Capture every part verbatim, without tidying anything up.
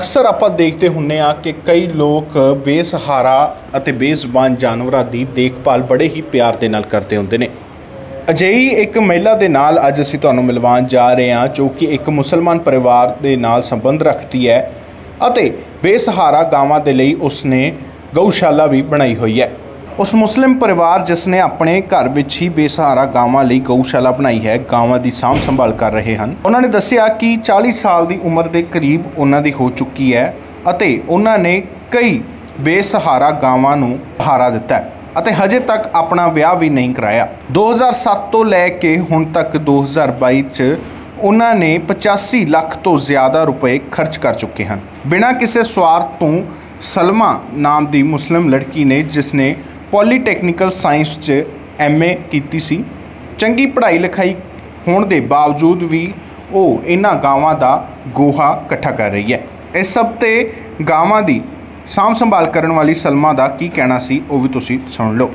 अक्सर आप देखते हुन्ने आ कि कई लोग बेसहारा ਅਤੇ बेजुबान जानवरां ਦੀ देखभाल बड़े ही प्यार ਦੇ ਨਾਲ ਕਰਦੇ ਹੁੰਦੇ ਨੇ। ਅਜਿਹੀ ਇੱਕ ਮਹਿਲਾ ਦੇ ਨਾਲ ਅੱਜ ਅਸੀਂ ਤੁਹਾਨੂੰ ਮਿਲਵਾਉਣ ਜਾ ਰਹੇ ਹਾਂ ਜੋ ਕਿ ਇੱਕ ਮੁਸਲਮਾਨ ਪਰਿਵਾਰ ਦੇ ਨਾਲ ਸੰਬੰਧ ਰੱਖਦੀ ਹੈ ਅਤੇ ਬੇਸਹਾਰਾ ਗਾਵਾਂ ਦੇ ਲਈ ਉਸਨੇ ਗਊਸ਼ਾਲਾ ਵੀ ਬਣਾਈ ਹੋਈ ਹੈ। उस मुस्लिम परिवार जिसने अपने घर विच ही बेसहारा गावां लई गऊशाला बनाई है, गावां दी सांभ संभाल कर रहे हैं। उन्होंने दस्सिया कि चालीस साल की उम्र के करीब उन्हां दी हो चुकी है अते उन्हां ने कई बेसहारा गावां नूं सहारा दिता है अते हजे तक अपना विआह भी नहीं कराया। दो हज़ार सत्त तो लैके हुण तक दो हज़ार बाई च उन्होंने पचासी लाख तो ज़्यादा रुपए खर्च कर चुके हैं। बिना किसी स्वार्थ तो सलमा नाम की मुस्लिम लड़की ने जिसने पॉलीटैक्निकल साइंस च एम ए की सी, चंगी पढ़ाई लिखाई होने के बावजूद भी वो इन्हां गावां दा गोहा इकट्ठा कर रही है। इस सब ते गावां दी सांभ संभाल करने वाली सलमा दा की कहना सी वो भी तुसी सुन लो।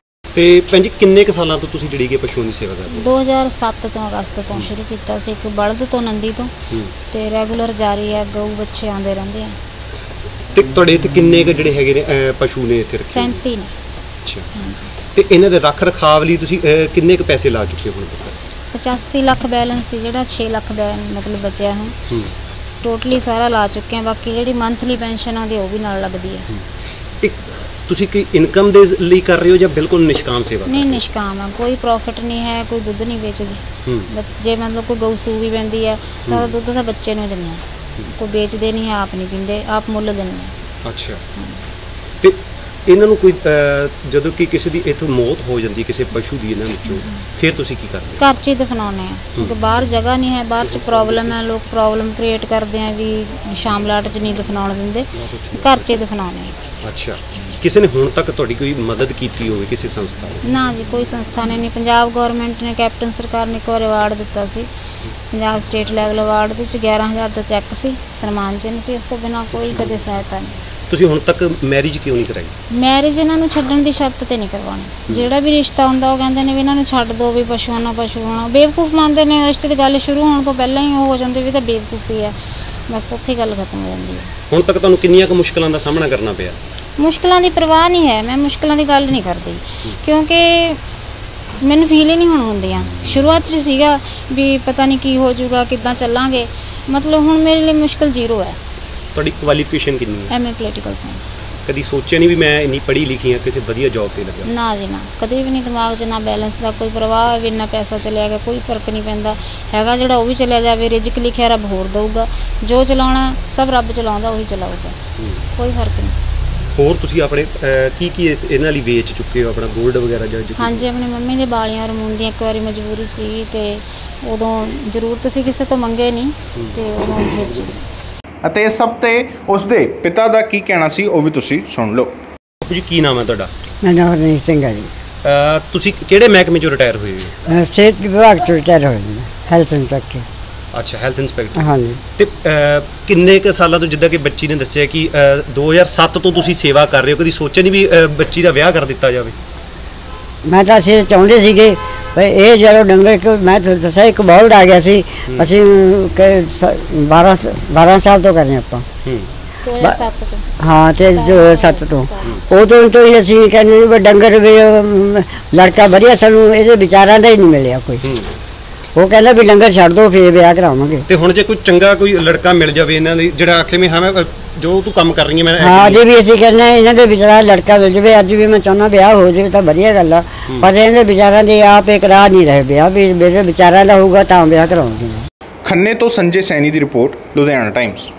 ते भैन जी किन्ने क सालां तो तुसी जिहड़ी कि पशुओं दी सेवा करदे हो? दो हज़ार सत्त तो अगस्त तो शुरू किया सी, एक बलद तो नंदी तो ते रैगूलर जारी है, गऊ बच्चे आंदे रहिंदे आ। ते तुहाडे इत्थे किन्ने क जिहड़े हैगे ने पशु ने इत्थे रखे? सैंती ने। अच्छा, ते इन्हां दे रख रखाव लई तुसी किन्ने क पैसे ला चुके हो? पचासी लाख बैलेंस सी, जिहड़ा छे लाख मतलब बचिया है, टोटली सारा ला चुके हैं। बाकी जिहड़ी मंथली पेंशन आउंदी वो भी नाल लगदी है। एक तुसी की इनकम दे लई कर रहे हो या बिल्कुल निष्काम सेवा? नहीं, निष्काम है, कोई प्रॉफिट नहीं है, कोई दुध नहीं बेचदी। जे मतलब कोई गऊ सू भी पैंदी है तो दुध तो बच्चे नूं दिंदे आ, कोई बेचदे नहीं है, आप नहीं पींदे, आप मुੱਲ दिंदे आ। अच्छा, ते इन्हां नूं कोई जदों कि किसी दी इत्थों मौत हो जाती है किसी पशु की इन्हां विचों, फिर तुसी की करदे? घर च ही दफनाउने आ, क्योंकि बाहर जगह नहीं है, बाहर च प्रॉब्लम है, लोग प्रॉब्लम क्रिएट करते हैं भी शामलाट च नहीं दफनाउण दिंदे, घर च ही दफनाउने आ। अच्छा, किसी ने हुण तक तुहाडी कोई मदद कीती होवे किसी संस्था ने? ना जी, कोई संस्था ने नहीं। पंजाब गौरमेंट ने, कैप्टन सरकार ने एक बार अवार्ड दिता सी, पंजाब स्टेट लैवल अवार्ड दे च ग्यारह हज़ार का चैक सी, सन्मान चिन्ह सी, इस तो बिना कोई कदे सहायता नहीं। ਤੁਸੀਂ ਹੁਣ ਤੱਕ ਮੈਰਿਜ ਕਿਉਂ ਨਹੀਂ ਕਰਾਈ? ਮੈਰਿਜ ਇਹਨਾਂ ਨੂੰ ਛੱਡਣ ਦੀ ਸ਼ਰਤ ਤੇ ਨਹੀਂ ਕਰਵਾਉਣੀ। ਜਿਹੜਾ ਵੀ ਰਿਸ਼ਤਾ ਹੁੰਦਾ ਉਹ ਕਹਿੰਦੇ ਨੇ ਵੀ ਇਹਨਾਂ ਨੂੰ ਛੱਡ ਦਿਓ, ਵੀ ਪਸ਼ੂਆਂ ਨਾਲ ਪਸ਼ੂ ਹੋਣਾ। ਬੇਵਕੂਫ ਮੰਨਦੇ ਨੇ, ਰਿਸ਼ਤੇ ਦੀ ਗੱਲ ਸ਼ੁਰੂ ਹੋਣ ਤੋਂ ਪਹਿਲਾਂ ਹੀ ਉਹ ਹੋ ਜਾਂਦੇ ਵੀ ਤਾਂ ਬੇਵਕੂਫੀ ਹੈ, ਬਸ ਉੱਥੇ ਗੱਲ ਖਤਮ ਹੋ ਜਾਂਦੀ ਹੈ। ਹੁਣ ਤੱਕ ਤੁਹਾਨੂੰ ਕਿੰਨੀਆਂ ਕੁ ਮੁਸ਼ਕਲਾਂ ਦਾ ਸਾਹਮਣਾ ਕਰਨਾ ਪਿਆ? ਮੁਸ਼ਕਲਾਂ ਦੀ ਪਰਵਾਹ ਨਹੀਂ ਹੈ, ਮੈਂ ਮੁਸ਼ਕਲਾਂ ਦੀ ਗੱਲ ਨਹੀਂ ਕਰਦੀ, ਕਿਉਂਕਿ ਮੈਨੂੰ ਫੀਲ ਹੀ ਨਹੀਂ ਹੁਣ ਹੁੰਦੀਆਂ। ਸ਼ੁਰੂਆਤ 'ਚ ਸੀਗਾ ਵੀ ਪਤਾ ਨਹੀਂ ਕੀ ਹੋ ਜਾਊਗਾ, ਕਿੱਦਾਂ ਚੱਲਾਂਗੇ, ਮਤਲਬ ਹੁਣ ਮੇਰੇ ਲਈ ਮੁਸ਼ਕਲ ਜ਼ੀਰੋ ਹੈ। ਤੁਹਾਡੀ ਕੁਆਲੀਫਿਕੇਸ਼ਨ ਕਿੰਨੀ ਹੈ? M A political science. ਕਦੀ ਸੋਚਿਆ ਨਹੀਂ ਵੀ ਮੈਂ ਇੰਨੀ ਪੜ੍ਹੀ ਲਿਖੀ ਹਾਂ, ਕਿਸੇ ਵਧੀਆ ਜੌਬ ਤੇ ਲੱਗਾ? ਨਾ ਜੀ ਨਾ, ਕਦੇ ਵੀ ਨਹੀਂ। ਦਿਮਾਗ 'ਚ ਨਾ ਬੈਲੈਂਸ ਦਾ ਕੋਈ ਪ੍ਰਵਾਹ ਵੀ, ਇੰਨਾ ਪੈਸਾ ਚਲਿਆ ਗਿਆ, ਕੋਈ ਫਰਕ ਨਹੀਂ ਪੈਂਦਾ ਹੈਗਾ। ਜਿਹੜਾ ਉਹ ਵੀ ਚਲਿਆ ਜਾਵੇ, ਰਿਜ਼ਕ ਲਿਖਿਆ ਰੱਬ ਹੋਰ ਦਊਗਾ, ਜੋ ਚਲਾਉਣਾ ਸਭ ਰੱਬ ਚਲਾਉਂਦਾ, ਉਹੀ ਚਲਾਊਗਾ, ਕੋਈ ਫਰਕ ਨਹੀਂ। ਹੋਰ ਤੁਸੀਂ ਆਪਣੇ ਕੀ ਕੀ ਇਹਨਾਂ ਲਈ ਵੇਚ ਚੁੱਕੇ ਹੋ? ਆਪਣਾ ਗੋਲਡ ਵਗੈਰਾ ਜਾਂ? ਹਾਂਜੀ, ਆਪਣੀ ਮੰਮੀ ਦੇ ਬਾਲੀਆਂ ਰਮੂੰਦੀਆਂ ਇੱਕ ਵਾਰੀ ਮਜਬੂਰੀ ਸੀ ਤੇ ਉਦੋਂ ਜ਼ਰੂਰਤ ਸੀ, ਕਿਸੇ ਤੋਂ ਮੰਗੇ ਨਹੀਂ ਤੇ ਉਦੋਂ ਵੇਚੀ ਸੀ। ਅਤੇ ਇਸ ਸਭ ਤੇ ਉਸਦੇ ਪਿਤਾ ਦਾ ਕੀ ਕਹਿਣਾ ਸੀ ਉਹ ਵੀ ਤੁਸੀਂ ਸੁਣ ਲਓ। ਬਾਪੂ ਜੀ ਕੀ ਨਾਮ ਹੈ ਤੁਹਾਡਾ? ਮੇਰਾ ਨਾਮ ਹਰਨੀਤ ਸਿੰਘ ਹੈ ਜੀ। ਤੁਸੀਂ ਕਿਹੜੇ ਮਹਿਕਮੇ ਚੋਂ ਰਿਟਾਇਰ ਹੋਏ ਹੋ? ਸਿਹਤ ਵਿਭਾਗ ਚੋਂ ਰਿਟਾਇਰ ਹੋਏ ਜੀ, ਹੈਲਥ ਇੰਸਪੈਕਟਰ। ਅੱਛਾ, ਹੈਲਥ ਇੰਸਪੈਕਟਰ। ਹਾਂਜੀ। ਤੇ ਕਿੰਨੇ ਕੁ ਸਾਲਾਂ ਤੋਂ, ਜਿੱਦਾਂ ਕਿ ਬੱਚੀ ਨੇ ਦੱਸਿਆ ਕਿ ਦੋ ਹਜ਼ਾਰ ਸੱਤ ਤੋਂ ਤੁਸੀਂ ਸੇਵਾ ਕਰ ਰਹੇ ਹੋ, ਕਦੀ ਸੋਚਿਆ ਨਹੀਂ ਵੀ ਬੱਚੀ ਦਾ ਵਿਆਹ ਕਰ ਦਿੱਤਾ ਜਾਵੇ? ਮੈਂ ਤਾਂ ਅਸੀਂ ਚਾਹੁੰਦੇ ਸੀਗੇ ਵੀ ਇਹ ਜਦੋਂ ਡੰਗਰ ਇੱਕ, ਮੈਂ ਤੁਹਾਨੂੰ ਦੱਸਿਆ ਇੱਕ ਬੋਲਡ ਆ ਗਿਆ ਸੀ, ਅਸੀਂ ਬਾਰਾਂ ਬਾਰਾਂ ਸਾਲ ਤੋਂ ਕਰ ਰਹੇ ਆਪਾਂ। ਹਾਂ, ਤੇ ਦੋ ਹਜ਼ਾਰ ਸੱਤ ਤੋਂ ਉਦੋਂ ਤੋਂ ਹੀ ਅਸੀਂ ਕਹਿੰਦੇ ਵੀ ਡੰਗਰ ਵੀ ਲੜਕਾ ਵਧੀਆ, ਸਾਨੂੰ ਇਹਦੇ ਵਿਚਾਰਾਂ ਦਾ ਹੀ ਨਹੀਂ ਮਿਲਿਆ ਕੋਈ। ਉਹ ਕਹਿੰਦਾ ਵੀ ਡੰਗਰ ਛੱਡ ਦੋ, ਫੇਰ ਵਿਆਹ ਕਰਾਵਾਂਗੇ। ਤੇ ਹੁਣ ਜੇ ਕੋਈ ਚੰਗਾ ਕੋਈ ਲੜਕਾ ਮਿਲ ਜਾਵੇ ਇਹਨਾਂ ਦੀ, ਜਿਹੜਾ ਆਖੇ ਵੀ ਹਾਂ ਮੈਂ ਜੋ ਤੂੰ ਕੰਮ ਕਰ ਰਹੀ ਹੈ ਮੈਂ, ਹਾਂ ਜੀ ਵੀ ਅਸੀਂ ਕਹਿੰਦੇ ਇਹਨਾਂ ਦੇ ਵਿਚਾਰਾ ਲੜਕਾ ਮਿਲ ਜਾਵੇ। ਅੱਜ ਵੀ ਮੈਂ ਚਾਹੁੰਦਾ ਵਿਆਹ ਹੋ ਜਾਵੇ ਤਾਂ ਵਧੀਆ ਗੱਲ ਆ, ਪਰ ਇਹਨਾਂ ਦੇ ਵਿਚਾਰਾਂ ਦੇ ਆਪ ਇੱਕ ਰਾਹ ਨਹੀਂ ਰਹੇ ਵਿਆਹ, ਵੀ ਮੇਰੇ ਵਿਚਾਰਾਂ ਦਾ ਹੋਊਗਾ ਤਾਂ ਵਿਆਹ ਕਰਾਉਂਗੇ। ਖੰਨੇ ਤੋਂ ਸੰਜੇ ਸੈਣੀ ਦੀ ਰਿਪੋਰਟ, ਲੁਧਿਆਣਾ ਟਾਈਮਸ।